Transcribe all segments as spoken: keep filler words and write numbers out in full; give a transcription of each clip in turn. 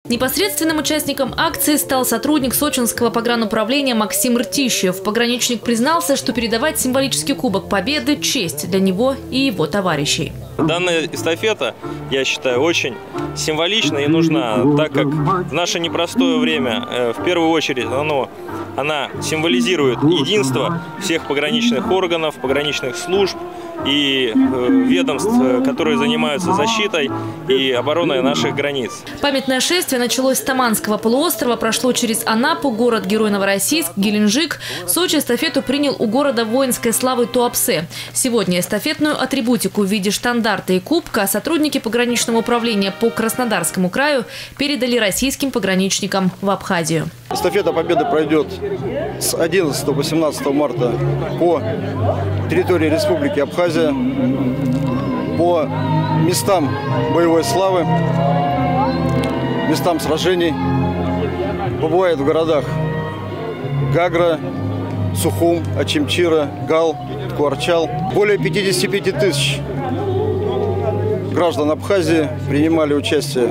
Непосредственным участником акции стал сотрудник сочинского погрануправления Максим Ртищев. Пограничник признался, что передавать символический кубок победы – честь для него и его товарищей. Данная эстафета, я считаю, очень символична и нужна, так как в наше непростое время, в первую очередь, оно, она символизирует единство всех пограничных органов, пограничных служб и ведомств, которые занимаются защитой и обороной наших границ. Памятное шествие началось с Таманского полуострова, прошло через Анапу, город-герой Новороссийск, Геленджик. Сочи эстафету принял у города воинской славы Туапсе. Сегодня эстафетную атрибутику в виде штандарта и кубка сотрудники пограничного управления по Краснодарскому краю передали российским пограничникам в Абхазию. Эстафета Победы пройдет с одиннадцатого по семнадцатое марта по территории Республики Абхазия, по местам боевой славы, местам сражений. Побывает в городах Гагра, Сухум, Очимчира, Гал, Куарчал. Более пятидесяти пяти тысяч граждан Абхазии принимали участие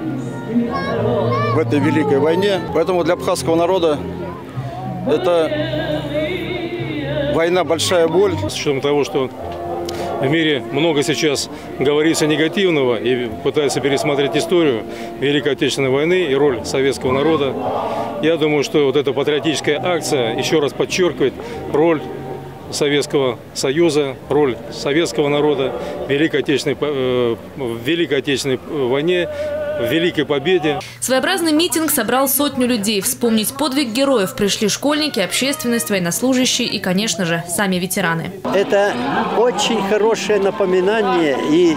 в этой великой войне. Поэтому для абхазского народа это война большая боль. С учетом того, что в мире много сейчас говорится негативного и пытается пересмотреть историю Великой Отечественной войны и роль советского народа, я думаю, что вот эта патриотическая акция еще раз подчеркивает роль Советского Союза, роль советского народа в Великой Отечественной, э, в Великой Отечественной войне, в Великой Победе. Своеобразный митинг собрал сотню людей. Вспомнить подвиг героев пришли школьники, общественность, военнослужащие и, конечно же, сами ветераны. Это очень хорошее напоминание. И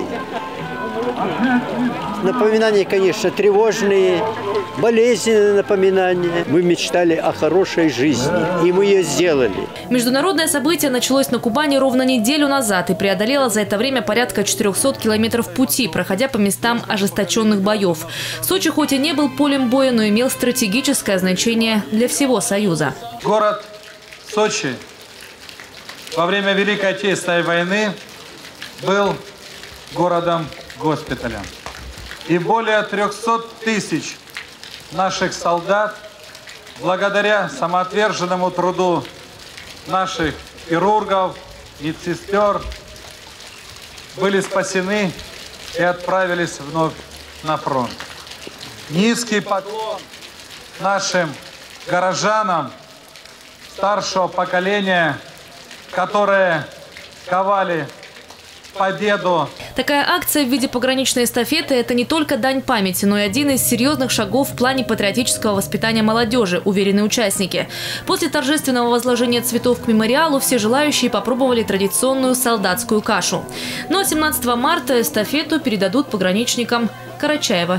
напоминания, конечно, тревожные, болезненные напоминания. Мы мечтали о хорошей жизни, и мы ее сделали. Международное событие началось на Кубани ровно неделю назад и преодолело за это время порядка четырёхсот километров пути, проходя по местам ожесточенных боев. Сочи хоть и не был полем боя, но имел стратегическое значение для всего Союза. Город Сочи во время Великой Отечественной войны был городом-госпиталем. И более трёхсот тысяч наших солдат, благодаря самоотверженному труду наших хирургов, медсестер, были спасены и отправились вновь на фронт. Низкий поклон нашим горожанам старшего поколения, которые ковали победу. Такая акция в виде пограничной эстафеты – это не только дань памяти, но и один из серьезных шагов в плане патриотического воспитания молодежи, уверены участники. После торжественного возложения цветов к мемориалу все желающие попробовали традиционную солдатскую кашу. Ну а семнадцатого марта эстафету передадут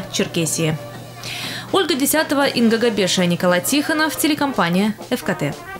пограничникам Карачаева-Черкесии. Ольга Десятова, Инга Габеша, Николай Тихонов, телекомпания ФКТ.